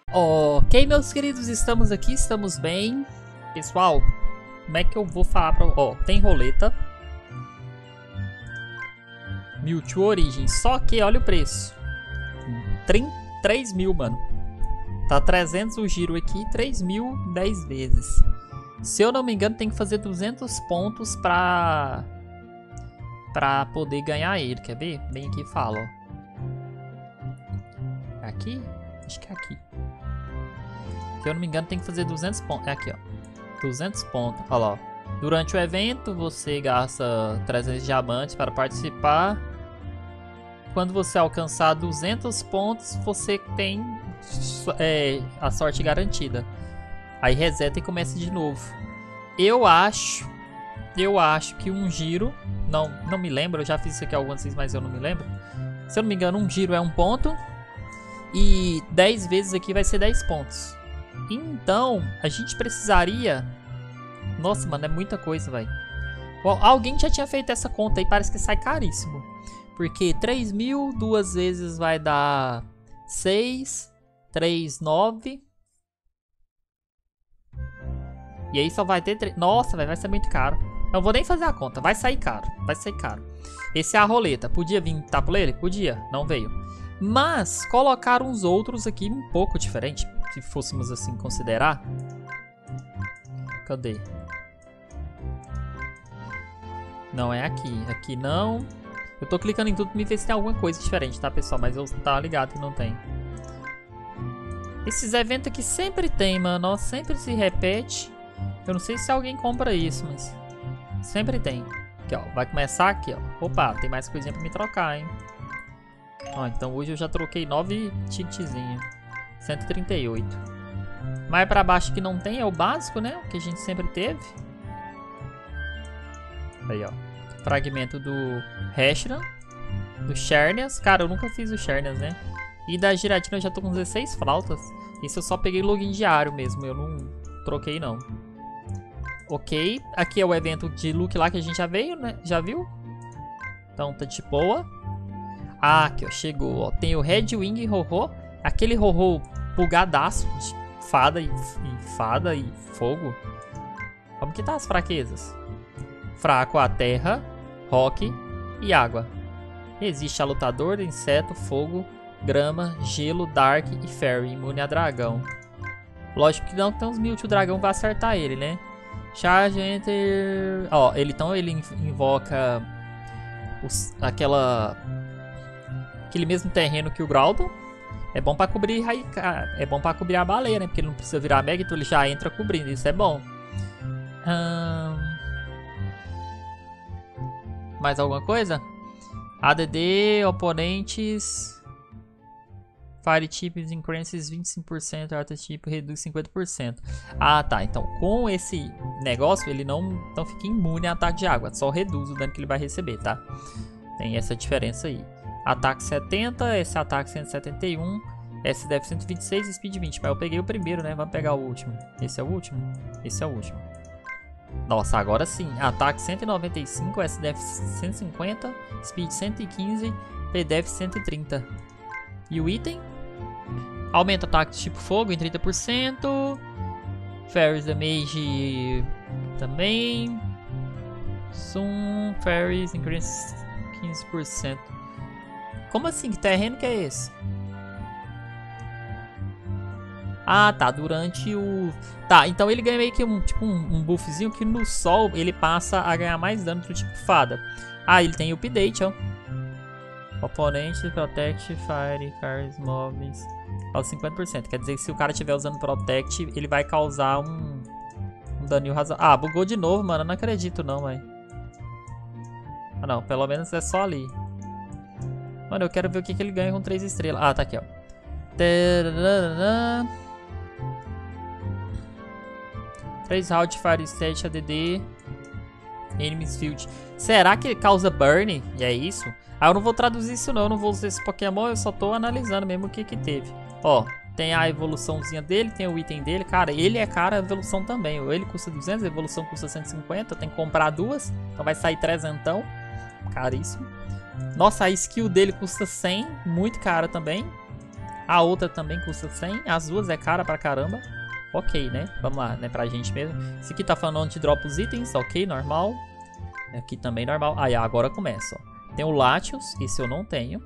Ok, meus queridos, estamos aqui, estamos bem. Pessoal, como é que eu vou falar pra... Ó, tem roleta. Mewtwo Origin, só que olha o preço. 3 mil, mano. Tá 300 o giro aqui, 3 mil 10 vezes. Se eu não me engano, tem que fazer 200 pontos pra poder ganhar ele. Quer ver? Bem aqui fala, ó. É aqui? Acho que é aqui. Se eu não me engano, tem que fazer 200 pontos. É aqui, ó. 200 pontos. Olha lá, ó. Durante o evento, você gasta 300 diamantes para participar. Quando você alcançar 200 pontos, você tem a sorte garantida. Aí reseta e começa de novo. Eu acho que um giro... Não me lembro, eu já fiz isso aqui algumas vezes, mas eu não me lembro. Se eu não me engano, um giro é 1 ponto. E 10 vezes aqui vai ser 10 pontos. Então, a gente precisaria... Nossa, mano, é muita coisa, velho. Alguém já tinha feito essa conta aí, parece que sai caríssimo. Porque 3 mil, 2 vezes vai dar 6, 3, 9. E aí só vai ter 3... Nossa, véio, vai ser muito caro. Não vou nem fazer a conta, vai sair caro. Vai sair caro. Esse é a roleta. Podia vir tabuleiro? Podia, não veio. Mas colocaram uns outros aqui um pouco diferente, se fôssemos assim considerar. Cadê? Não é aqui. Aqui não. Eu tô clicando em tudo pra me ver se tem alguma coisa diferente, tá, pessoal? Mas eu tava ligado que não tem. Esses eventos aqui sempre tem, mano. Ó, sempre se repete. Eu não sei se alguém compra isso, mas... sempre tem. Aqui, ó. Vai começar aqui, ó. Opa, tem mais coisinha pra me trocar, hein? Ó, então hoje eu já troquei 9 ticketzinhos. 138. Mais pra baixo que não tem é o básico, né? O que a gente sempre teve. Aí, ó. Fragmento do Reshiram. Do Xerneas. Cara, eu nunca fiz o Xerneas, né? E da Giratina eu já tô com 16 flautas. Isso eu só peguei login diário mesmo. Eu não troquei, não. Ok. Aqui é o evento de look lá que a gente já veio, né? Já viu? Então tá de boa. Ah, aqui, ó. Chegou, ó. Tem o Red Wing Ho-Ho. Aquele Ho-Ho bugadaço de fada e fogo. Como que tá as fraquezas? Fraco a terra, rock e água. Existe a lutador, inseto, fogo, grama, gelo, dark e fairy, imune a dragão. Lógico que não tem uns Mewtwo dragão vai acertar ele, né? Charge, enter... Ó, ele invoca aquele mesmo terreno que o Groudon. É bom pra cobrir é bom pra cobrir a baleia, né? Porque ele não precisa virar Mega, então ele já entra cobrindo. Isso é bom. Mais alguma coisa? ADD, oponentes... Fire Types increases 25%, Art Type reduz 50%. Ah, tá. Então, com esse negócio, ele não fica imune a ataque de água. Só reduz o dano que ele vai receber, tá? Tem essa diferença aí. Ataque 70, esse ataque 171, esse def 126 e speed 20. Mas eu peguei o primeiro, né? Vamos pegar o último. Esse é o último? Esse é o último. Nossa, agora sim. Ataque 195, esse def 150, speed 115, pdef 130. E o item? Aumenta o ataque de tipo fogo em 30%. Fairies Damage também. Zoom, Fairies increase 15%. Como assim? Que terreno que é esse? Ah, tá. Durante o... Tá, então ele ganha meio que um buffzinho que no sol ele passa a ganhar mais dano do tipo fada. Ah, ele tem update, ó. Oponente, Protect, Fire, Fires, Mobs... Causa 50%. Quer dizer que se o cara estiver usando Protect, ele vai causar um daninho razoável. Ah, bugou de novo, mano. Eu não acredito não, velho. Ah, não. Pelo menos é só ali. Mano, eu quero ver o que ele ganha com 3 estrelas. Ah, tá aqui, ó. 3 round Fire Stat ADD. Enemies Field. Será que causa burn? E é isso? Ah, eu não vou traduzir isso não. Eu não vou usar esse Pokémon. Eu só tô analisando mesmo o que teve. Ó, tem a evoluçãozinha dele. Tem o item dele. Cara, ele é caro a evolução também. Ele custa 200, a evolução custa 150. Tem que comprar 2. Então vai sair 300. Caríssimo. Nossa, a skill dele custa 100. Muito cara também. A outra também custa 100. As duas é cara pra caramba. Ok, né? Vamos lá, né? Pra gente mesmo. Esse aqui tá falando onde dropa os itens. Ok, normal. Aqui também normal. Aí, agora começa, ó. Tem o Latios. Esse eu não tenho.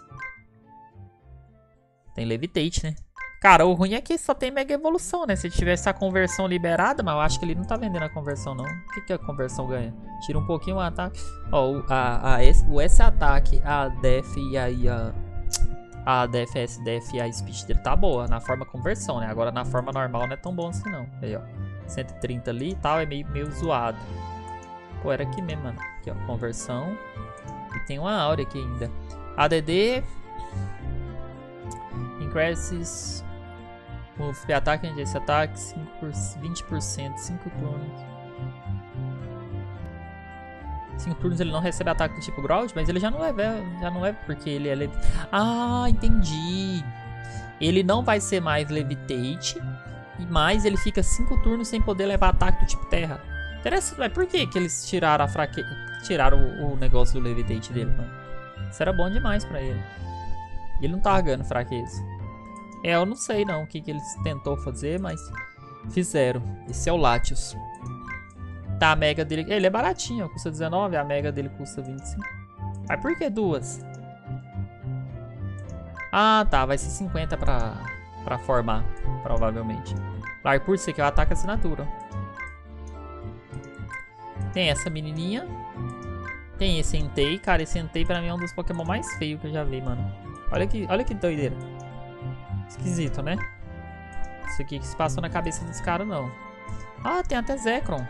Tem Levitate, né? Cara, o ruim é que só tem Mega Evolução, né? Se tivesse a conversão liberada, mas eu acho que ele não tá vendendo a conversão, não. O que a conversão ganha? Tira um pouquinho o ataque. Ó, o S-Ataque, a Def e aí a Def, S-Def e a Speed dele tá boa na forma conversão, né? Agora na forma normal não é tão bom assim, não. Aí, ó. 130 ali e tal, é meio zoado. Pô, era aqui mesmo, mano. Aqui, ó, conversão. E tem uma Áurea aqui ainda. ADD... Increases... Move ataque, esse ataque, 20%, 5 turnos. 5 turnos ele não recebe ataque do tipo Ground, mas ele já não leva porque ele é Ah, entendi. Ele não vai ser mais Levitate, mas ele fica 5 turnos sem poder levar ataque do tipo Terra. Interessante, mas por que eles tiraram tiraram o negócio do Levitate dele, mano? Isso era bom demais pra ele. Ele não tá ganhando fraqueza. Eu não sei não o que eles tentou fazer, mas fizeram. Esse é o Latios. Tá, a mega dele... Ele é baratinho, custa 19, a mega dele custa 25. Mas por que duas? Ah, tá, vai ser 50 pra formar, provavelmente. Larpur, que é o ataque assinatura. Tem essa menininha. Tem esse Entei. Cara, esse Entei pra mim é um dos Pokémon mais feios que eu já vi, mano. Olha que doideira. Esquisito, né? Isso aqui que se passou na cabeça dos caras, não. Ah, tem até Zekrom.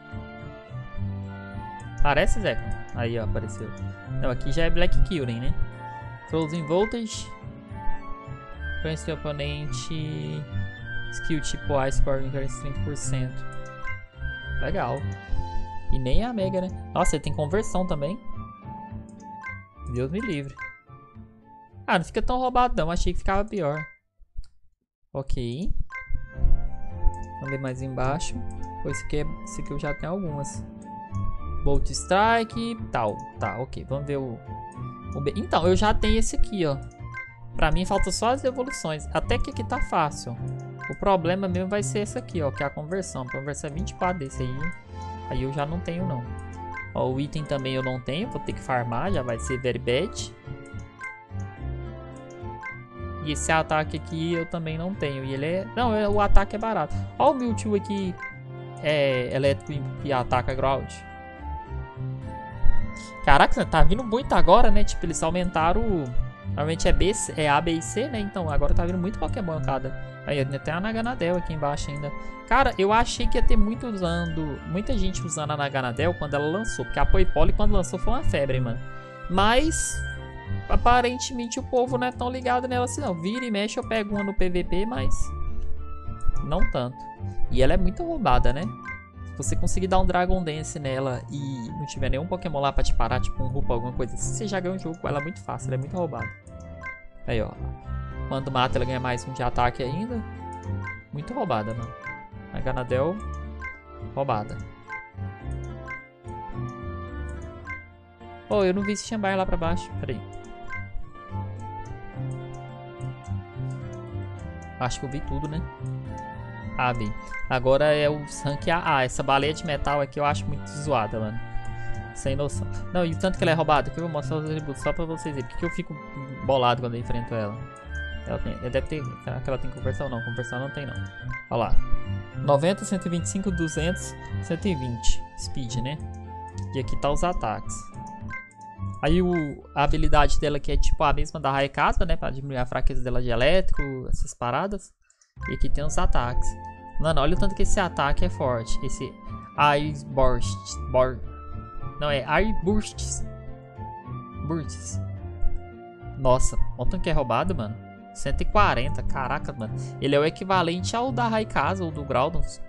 Parece Zekrom. Aí, ó, apareceu. Não, aqui já é Black Kyurem, né? Frozen Voltage. Conhece o oponente. Skill tipo Ice Power Increase 30%. Legal. E nem a Mega, né? Nossa, ele tem conversão também. Deus me livre. Ah, não fica tão roubado não. Achei que ficava pior. Ok. Vamos ver mais embaixo. Pô, esse aqui eu já tenho algumas. Bolt Strike, tal. Tá, ok. Vamos ver o B. Então, eu já tenho esse aqui, ó. Pra mim falta só as evoluções. Até que aqui tá fácil. O problema mesmo vai ser esse aqui, ó. Que é a conversão. A conversão é 24 desse aí. Aí eu já não tenho, não. Ó, o item também eu não tenho. Vou ter que farmar. Já vai ser very bad. E esse ataque aqui eu também não tenho. E ele é... Não, o ataque é barato. Ó o Mewtwo aqui. É elétrico e ataca ground. Caraca, tá vindo muito agora, né? Tipo, eles aumentaram o... Normalmente é A, B e C, né? Então agora tá vindo muito Pokémon cada. Aí tem a Naganadel aqui embaixo ainda. Cara, eu achei que ia ter muita gente usando a Naganadel quando ela lançou. Porque a Poipole quando lançou foi uma febre, mano. Mas... Aparentemente o povo não é tão ligado nela assim não. Vira e mexe eu pego uma no PVP, mas não tanto. E ela é muito roubada, né? Se você conseguir dar um Dragon Dance nela e não tiver nenhum Pokémon lá pra te parar, tipo um Rupa, alguma coisa assim, você já ganha um jogo com ela muito fácil, ela é muito roubada. Aí, ó. Quando mata ela ganha mais um de ataque ainda. Muito roubada, mano. A Ganadel, roubada. Oh, eu não vi esse Chambar lá pra baixo. Pera aí. Acho que eu vi tudo, né? Ah, vi. Agora é o rank A. Ah, essa baleia de metal aqui eu acho muito zoada, mano. Sem noção. Não, e o tanto que ela é roubada, que eu vou mostrar os atributos só pra vocês verem. Porque eu fico bolado quando eu enfrento ela. Ela deve ter... Será que ela tem conversão? Não, conversão não tem não. Olha lá. 90, 125, 200, 120. Speed, né? E aqui tá os ataques. Aí a habilidade dela que é tipo a mesma da Raikata, né? Pra diminuir a fraqueza dela de elétrico, essas paradas. E aqui tem os ataques. Mano, olha o tanto que esse ataque é forte. Esse Ice Burst. Não, é Air Bursts. Nossa, olha o tanto que é roubado, mano. 140, caraca, mano. Ele é o equivalente ao da Raikasa ou do Groudon.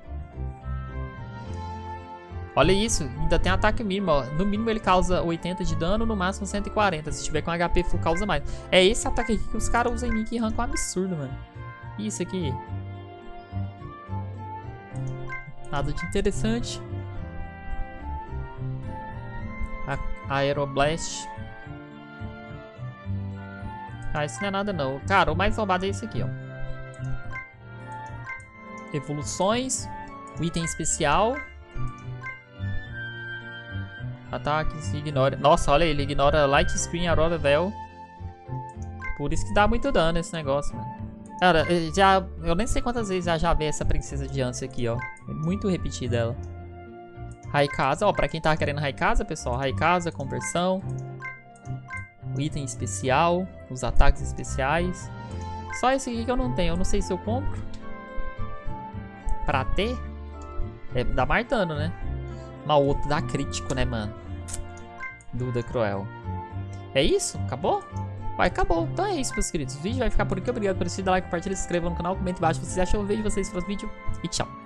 Olha isso, ainda tem ataque mínimo, ó. No mínimo ele causa 80 de dano, no máximo 140. Se tiver com HP full, causa mais. É esse ataque aqui que os caras usam em mim que arranca um absurdo, mano. Isso aqui. Nada de interessante. Aeroblast. Ah, isso não é nada não. Cara, o mais roubado é esse aqui, ó. Evoluções. O item especial. Ataques, ignora. Nossa, olha, ele ignora Light Screen, Aurora Veil. Por isso que dá muito dano esse negócio, mano. Cara, eu nem sei quantas vezes já vi essa princesa de Ansem aqui, ó. É muito repetida ela. Raikasa, ó, pra quem tá querendo Raikasa, pessoal. Raikasa, conversão. O item especial. Os ataques especiais. Só esse aqui que eu não tenho. Eu não sei se eu compro. Pra ter. Dá mais dano, né? Mas o outro dá crítico, né, mano? Dúvida cruel. É isso? Acabou? Vai, acabou. Então é isso, meus queridos. O vídeo vai ficar por aqui. Obrigado por assistir. Dá like, compartilha, se inscreva no canal, comenta embaixo se vocês acham. Eu vejo vocês no próximo vídeo. E tchau.